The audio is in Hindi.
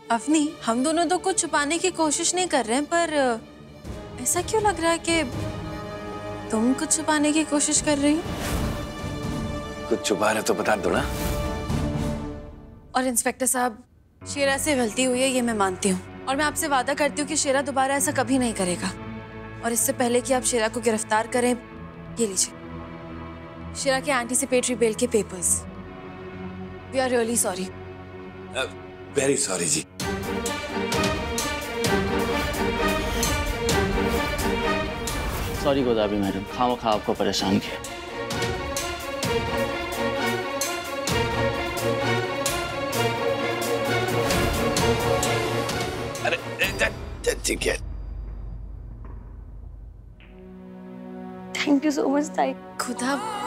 अवनी, हम दोनों तो कुछ छुपाने की कोशिश नहीं कर रहे हैं, पर ऐसा क्यों लग रहा है कि तुम कुछ छुपाने की कोशिश कर रही हो? कुछ छुपा रहे तो बता दो ना। और इंस्पेक्टर साहब, शेरा से गलती हुई है, ये मैं मानती हूँ, और मैं आपसे वादा करती हूँ कि शेरा दोबारा ऐसा कभी नहीं करेगा। और इससे पहले कि आप शेरा को गिरफ्तार करें, ये लीजिए शेरा के एंटीसिपेटरी बेल के papers. We are really sorry. Very sorry ji. Sorry Godavari madam, खामखा आपको परेशान किया। अरे ठीक है। थैंक यू सो मच ताई। खुदा